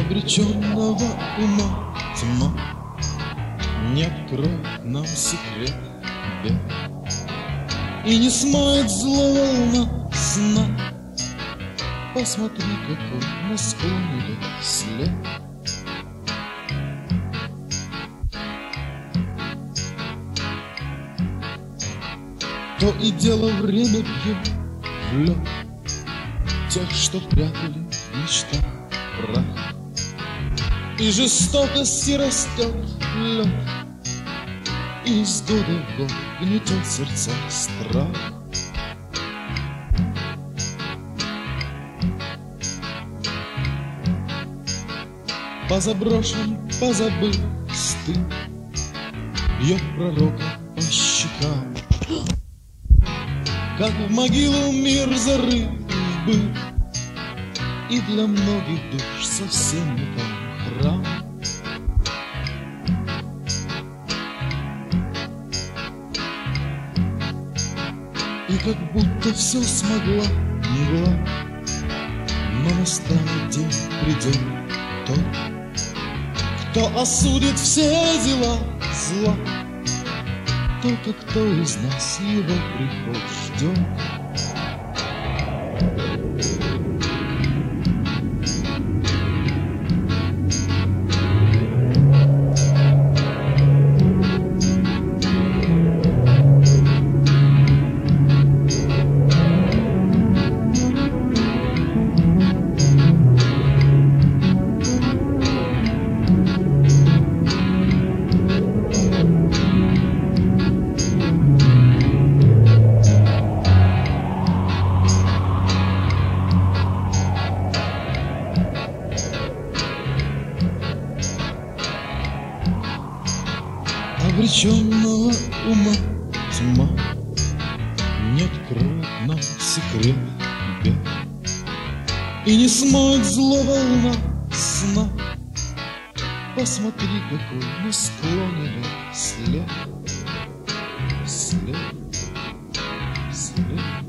Обреченного ума тьма не откроет нам секрет бед и не смоет злого волна сна. Посмотри, какой на склоне лет след. То и дело время бьет в лед тех, что прятали в мечтах прах, и жестокости растет лед, и из года в год гнетет сердца страх. Позаброшен, позабыл стыд, бьет пророка по щекам, как в могилу мир зарыт в быт, и для многих душ совсем не там храм. И как будто все смогла мгла, но настанет день, придет тот, кто осудит все дела зла. Только кто из нас его приход ждет? Обреченного ума тьма не откроет нам секрет бед и не смоет зло волна сна. Посмотри, какой на склоне лет след, след, след.